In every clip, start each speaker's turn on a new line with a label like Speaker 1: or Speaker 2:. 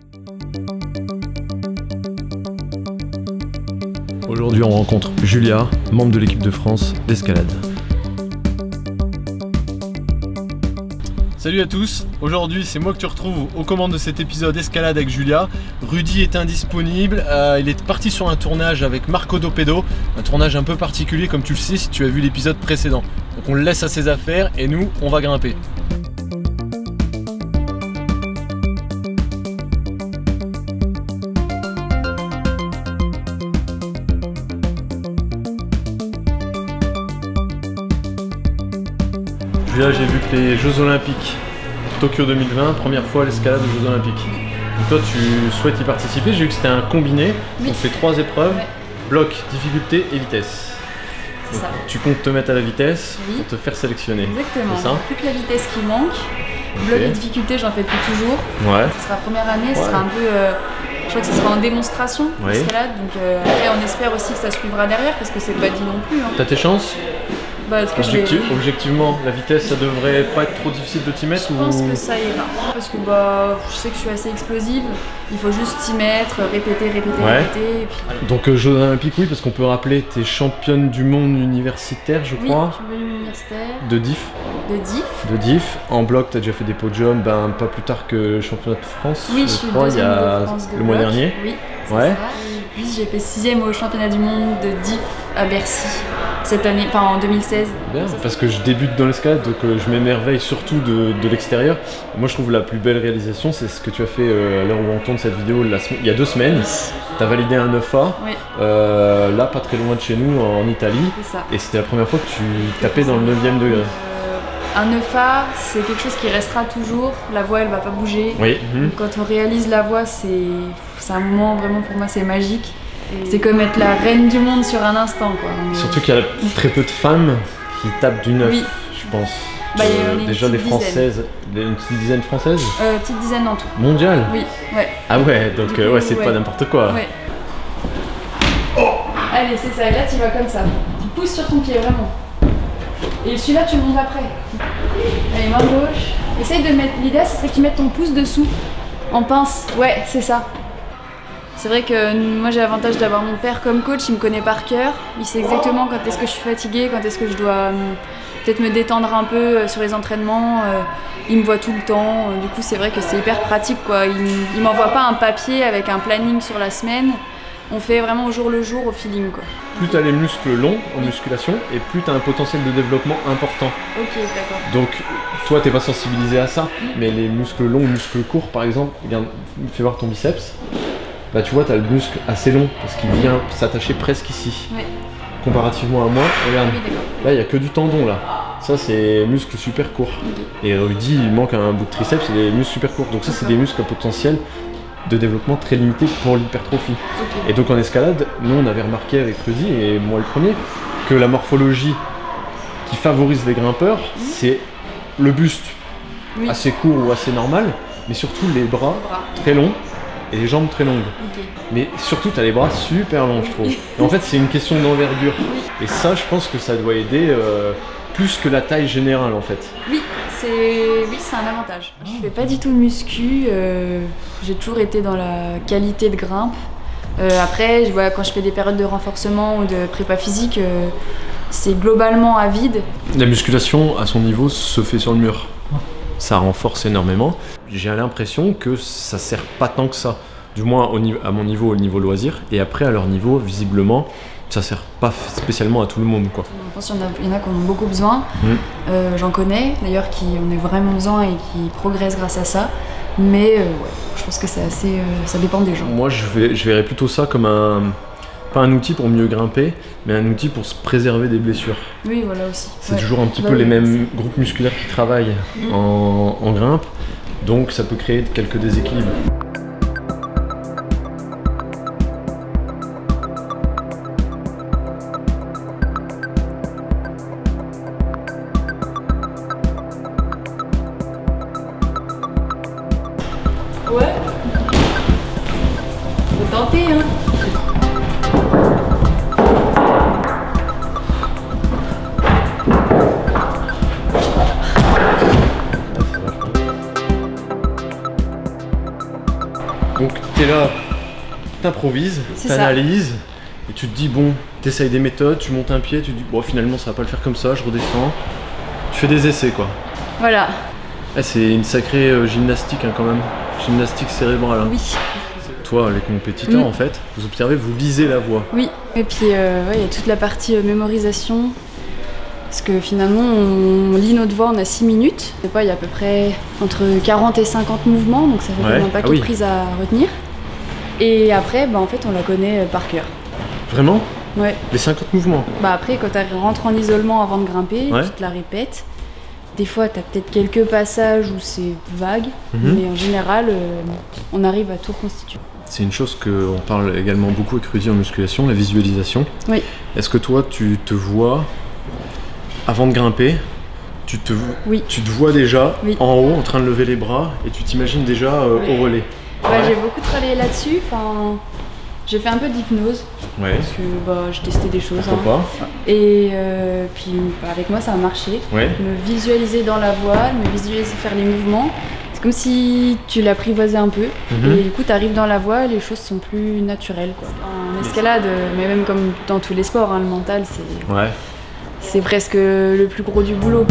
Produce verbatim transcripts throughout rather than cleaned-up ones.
Speaker 1: Aujourd'hui, on rencontre Julia, membre de l'équipe de France d'escalade. Salut à tous, aujourd'hui c'est moi que tu retrouves aux commandes de cet épisode escalade avec Julia. Rudy est indisponible, euh, il est parti sur un tournage avec Marco Dopedo, un tournage un peu particulier comme tu le sais si tu as vu l'épisode précédent. Donc on le laisse à ses affaires et nous on va grimper. Julia, j'ai vu que les Jeux Olympiques Tokyo deux mille vingt, première fois l'escalade aux Jeux Olympiques. Donc toi tu souhaites y participer, j'ai vu que c'était un combiné, oui. On fait trois épreuves, ouais. Bloc, difficulté et vitesse. Donc, ça. Tu comptes te mettre à la vitesse, oui. Pour te faire sélectionner.
Speaker 2: Exactement, c'est ça, plus que la vitesse qui manque. Okay. Bloc et difficulté j'en fais depuis toujours.
Speaker 1: Ouais.
Speaker 2: Ce sera la première année, ouais. Ce sera un peu... Euh, je crois que ce sera en démonstration, oui. L'escalade. Donc euh, après on espère aussi que ça suivra derrière parce que c'est pas dit non plus. Hein.
Speaker 1: T'as tes chances?
Speaker 2: Bah,
Speaker 1: Objectif, vais... Objectivement, la vitesse, ça devrait pas être trop difficile de t'y mettre?
Speaker 2: Je ou... pense que ça ira. Parce que bah, je sais que je suis assez explosive. Il faut juste s'y mettre, répéter, répéter, ouais. Répéter. Et puis...
Speaker 1: Donc euh, Jeux Olympiques, oui, parce qu'on peut rappeler, t'es championne du monde universitaire, je crois.
Speaker 2: Oui, championne universitaire.
Speaker 1: De diff.
Speaker 2: De diff.
Speaker 1: De diff. En bloc, t'as déjà fait des podiums, ben pas plus tard que le championnat de France.
Speaker 2: Oui, je, je suis crois, deuxième il y a de France de
Speaker 1: le mois
Speaker 2: bloc.
Speaker 1: Dernier.
Speaker 2: Oui.
Speaker 1: Ouais.
Speaker 2: Ça. Et puis j'ai fait sixième au championnat du monde de diff à Bercy cette année, enfin en deux mille seize.
Speaker 1: Bien, parce que je débute dans l'escalade, donc euh, je m'émerveille surtout de, de l'extérieur. Moi je trouve la plus belle réalisation, c'est ce que tu as fait euh, à l'heure où on tourne cette vidéo la il y a deux semaines. Tu as validé un neuf A, oui. euh, là pas très loin de chez nous en Italie. Ça. Et c'était la première fois que tu tapais dans le neuvième degré.
Speaker 2: Un neuf A, c'est quelque chose qui restera toujours, la voie elle va pas bouger.
Speaker 1: Oui. Mmh.
Speaker 2: Quand on réalise la voie, c'est un moment vraiment pour moi c'est magique. C'est comme être la reine du monde sur un instant quoi.
Speaker 1: Surtout qu'il y a très peu de femmes qui tapent du neuf, oui. Je pense.
Speaker 2: Bah,
Speaker 1: euh, déjà les françaises, dizaine. Une petite dizaine française
Speaker 2: euh, Petite dizaine en tout.
Speaker 1: Mondiale?
Speaker 2: Oui, ouais.
Speaker 1: Ah ouais, donc coup, euh, ouais, c'est ouais. Pas n'importe quoi.
Speaker 2: Ouais. Oh. Allez, c'est ça, et là tu vas comme ça. Tu pousses sur ton pied, vraiment. Et celui-là tu le montes après. Allez, main gauche. Essaye de mettre, l'idée ce serait que tu mettes ton pouce dessous, en pince. Ouais, c'est ça. C'est vrai que moi j'ai l'avantage d'avoir mon père comme coach, il me connaît par cœur. Il sait exactement quand est-ce que je suis fatiguée, quand est-ce que je dois euh, peut-être me détendre un peu euh, sur les entraînements. Euh, il me voit tout le temps, euh, du coup c'est vrai que c'est hyper pratique quoi. Il, il m'envoie pas un papier avec un planning sur la semaine. On fait vraiment au jour le jour, au feeling quoi.
Speaker 1: Plus tu as les muscles longs en musculation et plus tu as un potentiel de développement important.
Speaker 2: Ok, d'accord.
Speaker 1: Donc toi t'es pas sensibilisé à ça, mais les muscles longs, muscles courts par exemple, regarde, fais voir ton biceps. Bah tu vois, tu as le muscle assez long parce qu'il vient s'attacher presque ici. Oui. Comparativement à moi, regarde, oui, là il n'y a que du tendon là. Ça c'est muscle super court. Okay. Et Rudy il manque un bout de triceps, c'est des muscles super courts. Donc ça c'est des muscles à potentiel de développement très limité pour l'hypertrophie. Okay. Et donc en escalade, nous on avait remarqué avec Rudy, et moi le premier, que la morphologie qui favorise les grimpeurs, mmh. C'est le buste oui. Assez court ou assez normal, mais surtout les bras, les bras. Très longs. Et les jambes très longues. Okay. Mais surtout, tu as les bras super longs, je trouve. Et en fait, c'est une question d'envergure. Oui. Et ça, je pense que ça doit aider euh, plus que la taille générale, en fait.
Speaker 2: Oui, c'est oui, un avantage. Je fais pas du tout de muscu. Euh, J'ai toujours été dans la qualité de grimpe. Euh, après, je vois, quand je fais des périodes de renforcement ou de prépa physique, euh, c'est globalement à vide.
Speaker 1: La musculation, à son niveau, se fait sur le mur. Ça renforce énormément. J'ai l'impression que ça sert pas tant que ça. Du moins au niveau, à mon niveau, au niveau loisir. Et après, à leur niveau, visiblement, ça sert pas spécialement à tout le monde, quoi.
Speaker 2: Je pense qu'il y en a, il y en a qui en ont beaucoup besoin. Mmh. Euh, J'en connais, d'ailleurs, qui en ont vraiment besoin et qui progressent grâce à ça. Mais euh, ouais, je pense que c'est assez... Euh, ça dépend des gens.
Speaker 1: Moi, je, vais, je verrais plutôt ça comme un... Pas un outil pour mieux grimper, mais un outil pour se préserver des blessures.
Speaker 2: Oui, voilà aussi.
Speaker 1: C'est
Speaker 2: ouais.
Speaker 1: toujours un petit
Speaker 2: bah
Speaker 1: peu
Speaker 2: oui,
Speaker 1: les mêmes groupes musculaires qui travaillent mmh. en, en grimpe, donc ça peut créer quelques déséquilibres.
Speaker 2: Ouais. Faut tenter, hein.
Speaker 1: Donc t'es là, t'improvises, t'analyses, et tu te dis bon, t'essayes des méthodes, tu montes un pied, tu te dis bon finalement ça va pas le faire comme ça, je redescends. Tu fais des essais quoi.
Speaker 2: Voilà.
Speaker 1: Ah, c'est une sacrée euh, gymnastique hein, quand même, gymnastique cérébrale. Hein.
Speaker 2: Oui.
Speaker 1: Toi, les compétiteurs, mmh. en fait, vous observez, vous lisez la voix.
Speaker 2: Oui, et puis euh, ouais, il y a toute la partie euh, mémorisation. Parce que finalement, on lit notre voix, on a six minutes. Je sais pas, il y a à peu près entre quarante et cinquante mouvements, donc ça fait ouais. quand même un paquet ah oui. de prises à retenir. Et après, bah, en fait, on la connaît par cœur.
Speaker 1: Vraiment?
Speaker 2: Ouais.
Speaker 1: Les cinquante mouvements?
Speaker 2: Bah après, quand tu rentres en isolement avant de grimper, ouais. tu te la répètes. Des fois, tu as peut-être quelques passages où c'est vague, mmh. mais en général, euh, on arrive à tout reconstituer.
Speaker 1: C'est une chose qu'on parle également beaucoup avec Rudy en musculation, la visualisation.
Speaker 2: Oui.
Speaker 1: Est-ce que toi, tu te vois, avant de grimper, tu te,
Speaker 2: oui.
Speaker 1: tu te vois déjà oui. en haut, en train de lever les bras, et tu t'imagines déjà euh, oui. au relais?
Speaker 2: Ouais, ouais. J'ai beaucoup travaillé là-dessus. Enfin, j'ai fait un peu d'hypnose, ouais. parce que bah, j'ai testé des choses.
Speaker 1: Pourquoi
Speaker 2: hein. pas Et euh, puis bah, avec moi, ça a marché.
Speaker 1: Ouais.
Speaker 2: Me visualiser dans la voile, me visualiser faire les mouvements. C'est comme si tu l'apprivoisais un peu, mm-hmm. et du coup tu arrives dans la voie, les choses sont plus naturelles. Quoi. En escalade, mais même comme dans tous les sports, hein, le mental c'est
Speaker 1: ouais.
Speaker 2: c'est presque le plus gros du boulot.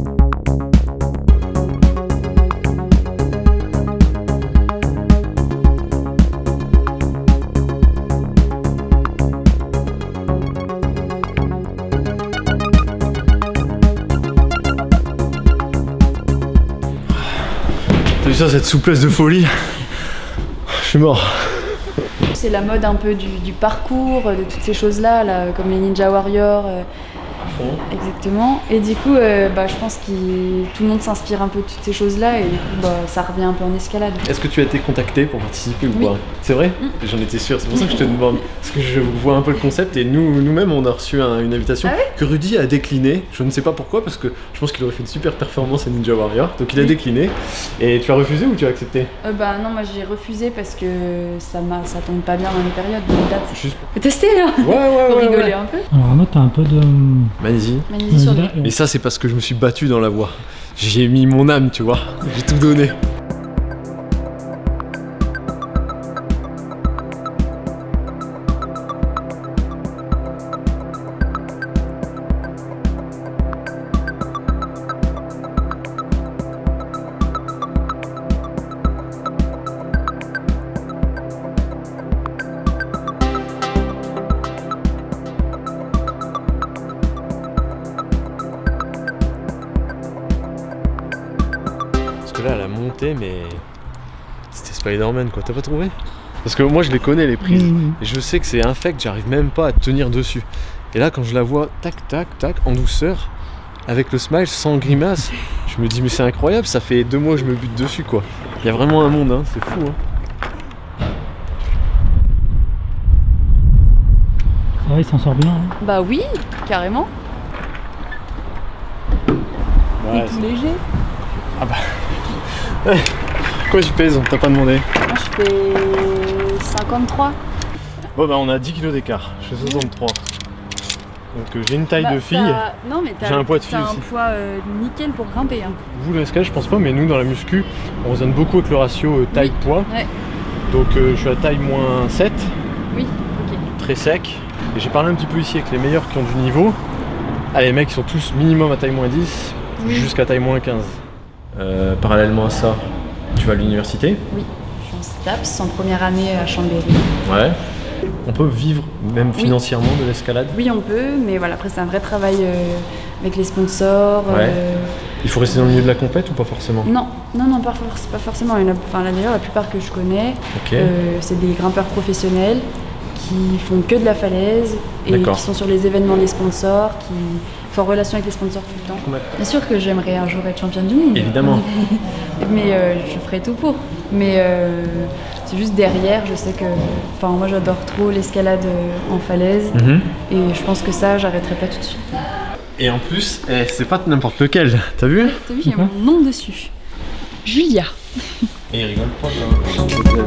Speaker 1: T'as vu ça, cette souplesse de folie? Je suis mort.
Speaker 2: C'est la mode un peu du, du parcours, de toutes ces choses-là, là, comme les Ninja Warriors. Euh, exactement. Et du coup, euh, bah, je pense que tout le monde s'inspire un peu de toutes ces choses-là et du coup, bah, ça revient un peu en escalade.
Speaker 1: Est-ce que tu as été contacté pour participer ou
Speaker 2: oui.
Speaker 1: pas? C'est vrai? mmh. J'en étais sûr, c'est pour ça que je te demande. Parce que je vois un peu le concept et nous, nous-mêmes, on a reçu un, une invitation
Speaker 2: ah oui
Speaker 1: que Rudy a décliné. Je ne sais pas pourquoi, parce que je pense qu'il aurait fait une super performance à Ninja Warrior. Donc il a oui. décliné. Et tu as refusé ou tu as accepté?
Speaker 2: euh, Bah non, moi j'ai refusé parce que ça, ça tombe pas bien dans les périodes de date.
Speaker 1: Juste
Speaker 2: pour tester là.
Speaker 1: Ouais, ouais,
Speaker 2: pour
Speaker 1: ouais,
Speaker 2: rigoler
Speaker 1: ouais.
Speaker 2: un peu.
Speaker 3: Alors Arnaud, t'as un peu de...
Speaker 1: Magnésie.
Speaker 2: Magnésie sur les...
Speaker 1: Et ça, c'est parce que je me suis battu dans la voie. J'ai mis mon âme, tu vois. J'ai tout donné. Là, la montée, mais c'était Spider-Man quoi, t'as pas trouvé? Parce que moi je les connais les prises, mmh. et je sais que c'est infect, j'arrive même pas à tenir dessus. Et là quand je la vois tac tac tac en douceur, avec le smile, sans grimace, je me dis mais c'est incroyable, ça fait deux mois que je me bute dessus quoi. Il y a vraiment un monde, hein, c'est fou hein.
Speaker 3: Ça va, il s'en sort bien hein.
Speaker 2: Bah oui, carrément.
Speaker 1: Ouais,
Speaker 2: c'est tout léger.
Speaker 1: Ah bah... Quoi tu pèses? On t'a pas demandé.
Speaker 2: Moi je fais cinquante-trois.
Speaker 1: Bon bah on a dix kilos d'écart, je fais soixante-trois. Donc euh, j'ai une taille bah, de fille,
Speaker 2: non, mais
Speaker 1: j'ai un poids de fille
Speaker 2: aussi.
Speaker 1: T'as
Speaker 2: un poids euh, nickel pour grimper. Hein.
Speaker 1: Vous l'escalade je pense pas, mais nous dans la muscu, on raisonne beaucoup avec le ratio euh, taille-poids.
Speaker 2: Oui. Ouais.
Speaker 1: Donc euh, je suis à taille moins sept.
Speaker 2: Oui, ok.
Speaker 1: Très sec. Et j'ai parlé un petit peu ici avec les meilleurs qui ont du niveau. Ah les mecs ils sont tous minimum à taille moins dix, oui. jusqu'à taille moins quinze. Euh, parallèlement à ça, tu vas à l'université?
Speaker 2: Oui, je suis en STAPS en première année à Chambéry.
Speaker 1: Ouais. On peut vivre même financièrement oui. de l'escalade?
Speaker 2: Oui, on peut, mais voilà, après c'est un vrai travail euh, avec les sponsors.
Speaker 1: Ouais.
Speaker 2: Euh...
Speaker 1: Il faut rester dans le milieu de la compète ou pas forcément?
Speaker 2: Non, non, non, pas, pas forcément. Il y en a, enfin, là d'ailleurs, la plupart que je connais,
Speaker 1: okay.
Speaker 2: euh, c'est des grimpeurs professionnels qui font que de la falaise et qui sont sur les événements des sponsors, qui en relation avec les sponsors tout le temps. Ouais. Bien sûr que j'aimerais un jour être championne du monde.
Speaker 1: Évidemment.
Speaker 2: Mais euh, je ferai tout pour. Mais euh, c'est juste derrière, je sais que... Enfin, moi j'adore trop l'escalade en falaise. Mm-hmm. Et je pense que ça, j'arrêterai pas tout de suite.
Speaker 1: Et en plus, eh, c'est pas n'importe lequel. T'as vu?
Speaker 2: T'as vu, il y a mon nom dessus. Julia.
Speaker 1: Et il rigole pas, ça.